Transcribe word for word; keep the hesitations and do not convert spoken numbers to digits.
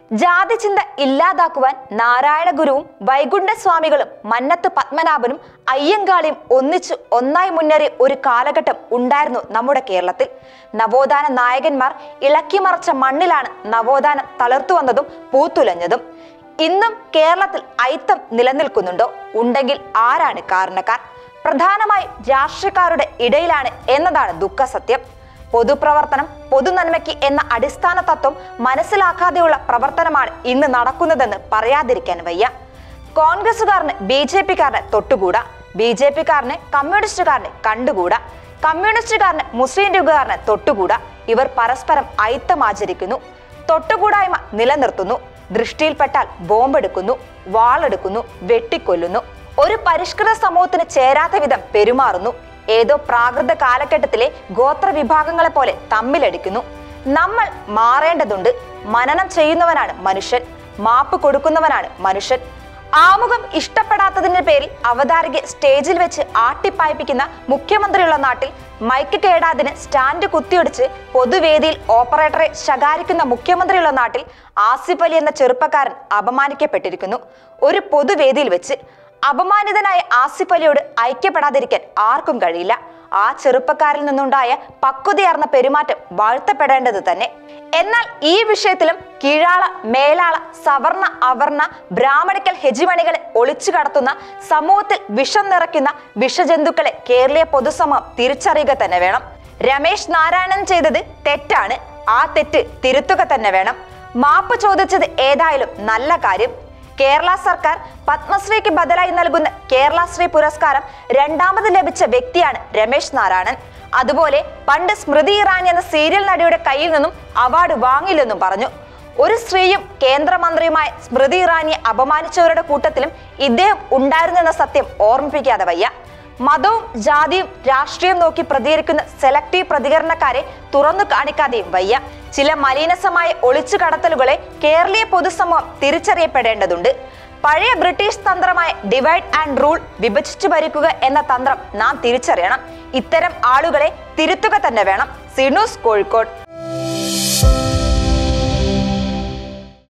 ജാതി ചിന്ത ഇല്ലാതാക്കുവാൻ നാരായണ ഗുരുവും വൈകുണ്ഠസ്വാമികളും മന്നത്ത് പത്മനാഭനും അയ്യങ്കാളിയും ഒന്നിച്ചു ഒന്നായി മുന്നേറിയ ഒരു കാലഘട്ടം ഉണ്ടായിരുന്നു നമ്മുടെ കേരളത്തിൽ. നവോത്ഥാന നായകന്മാർ ഇളക്കിമറിച്ച മണ്ണിലാണ് നവോത്ഥാനം തളർത്തു വന്നതും പൂത്തുലഞ്ഞതും. ഇന്നും കേരളത്തിൽ ഐത്തം നിലനിൽക്കുന്നുണ്ടോ? ഉണ്ടെങ്കിൽ ആരാണ് കാരണക്കാർ? പ്രധാനമായും രാഷ്ട്രീയക്കാരുടെ ഇടയിലാണ് എന്നതാണ് ദുഃഖസത്യം. പൊതുപ്രവർത്തനം പൊതുനന്മയ്ക്ക് എന്ന അടിസ്ഥാന തത്വം മനസ്സിലാക്കാതെയുള്ള പ്രവർത്തനമാണ് ഇന്ന് നടക്കുന്നതെന്ന് പറയാതിരിക്കാൻ വയ്യ. കോൺഗ്രസുകാരന് ബി ജെ പിക്കാരനെ തൊട്ടുകൂടാ, ബി ജെ പിക്കാരന് കമ്മ്യൂണിസ്റ്റുകാരനെ കണ്ടുകൂടാ, കമ്മ്യൂണിസ്റ്റുകാരന് മുസ്ലിം ലീഗുകാരനെ തൊട്ടുകൂടാ. ഇവർ പരസ്പരം ഐത്തം ആചരിക്കുന്നു, തൊട്ടുകൂടായ്മ നിലനിർത്തുന്നു, ദൃഷ്ടിയിൽപ്പെട്ടാൽ ബോംബെടുക്കുന്നു, വാളെടുക്കുന്നു, വെട്ടിക്കൊല്ലുന്നു, ഒരു പരിഷ്കൃത സമൂഹത്തിന് ചേരാത്ത വിധം പെരുമാറുന്നു, ഏതോ പ്രാകൃത കാലഘട്ടത്തിലെ ഗോത്ര വിഭാഗങ്ങളെ പോലെ തമ്മിലടിക്കുന്നു. നമ്മൾ മാറേണ്ടതുണ്ട്. മനനം ചെയ്യുന്നവനാണ് മനുഷ്യൻ, മാപ്പ് കൊടുക്കുന്നവനാണ് മനുഷ്യൻ. ആമുഖം ഇഷ്ടപ്പെടാത്തതിന്റെ പേരിൽ അവതാരകയെ സ്റ്റേജിൽ വെച്ച് ആട്ടിപ്പായിപ്പിക്കുന്ന മുഖ്യമന്ത്രിയുള്ള നാട്ടിൽ മൈക്ക് കേടാതിന് സ്റ്റാൻഡ് കുത്തിയൊടിച്ച് പൊതുവേദിയിൽ ഓപ്പറേറ്ററെ ശകാരിക്കുന്ന മുഖ്യമന്ത്രിയുള്ള നാട്ടിൽ ആസിഫ് അലി എന്ന ചെറുപ്പക്കാരൻ അപമാനിക്കപ്പെട്ടിരിക്കുന്നു. ഒരു പൊതുവേദിയിൽ വെച്ച് അപമാനിതനായ ആസിഫ് അലിയോട് ഐക്യപ്പെടാതിരിക്കാൻ ആർക്കും കഴിയില്ല. ആ ചെറുപ്പക്കാരിൽ നിന്നുണ്ടായ പക്വതയാർന്ന പെരുമാറ്റം വാഴ്ത്തപ്പെടേണ്ടത് തന്നെ. എന്നാൽ ഈ വിഷയത്തിലും കീഴാള, മേലാള, സവർണ, അവർണ, ബ്രാഹ്മണിക്കൽ ഹെജിമണികളെ ഒളിച്ചു കടത്തുന്ന സമൂഹത്തിൽ വിഷം നിറയ്ക്കുന്ന വിഷജന്തുക്കളെ കേരളീയ പൊതുസമൂഹം തിരിച്ചറിയുക തന്നെ വേണം. രമേശ് നാരായണൻ ചെയ്തത് തെറ്റാണ്, ആ തെറ്റ് തിരുത്തുക തന്നെ വേണം. മാപ്പ് ചോദിച്ചത് ഏതായാലും നല്ല കാര്യം. കേരള സർക്കാർ പത്മശ്രീക്ക് ബദലായി നൽകുന്ന കേരളശ്രീ പുരസ്കാരം രണ്ടാമത് ലഭിച്ച വ്യക്തിയാണ് രമേശ് നാരായണൻ. അതുപോലെ പണ്ട് സ്മൃതി ഇറാനി എന്ന സീരിയൽ നടിയുടെ കയ്യിൽ നിന്നും അവാർഡ് വാങ്ങില്ലെന്നും പറഞ്ഞു. ഒരു സ്ത്രീയും കേന്ദ്രമന്ത്രിയുമായ സ്മൃതി ഇറാനിയെ അപമാനിച്ചവരുടെ കൂട്ടത്തിലും ഇദ്ദേഹം ഉണ്ടായിരുന്നെന്ന സത്യം ഓർമ്മിപ്പിക്കാതെ വയ്യ. മതവും ജാതിയും രാഷ്ട്രീയം നോക്കി പ്രതികരിക്കുന്ന സെലക്ടീവ് പ്രതികരണക്കാരെ തുറന്നു കാണിക്കാതെയും വയ്യ. ചില മലീനസമായ ഒളിച്ചു കടത്തലുകളെ കേരളീയ പൊതുസമൂഹം തിരിച്ചറിയപ്പെടേണ്ടതുണ്ട്. പഴയ ബ്രിട്ടീഷ് തന്ത്രമായ ഡിവൈഡ് ആൻഡ് റൂൾ, വിഭജിച്ചു ഭരിക്കുക എന്ന തന്ത്രം നാം തിരിച്ചറിയണം. ഇത്തരം ആളുകളെ തിരുത്തുക തന്നെ വേണം. സിനൂസ്, കോഴിക്കോട്.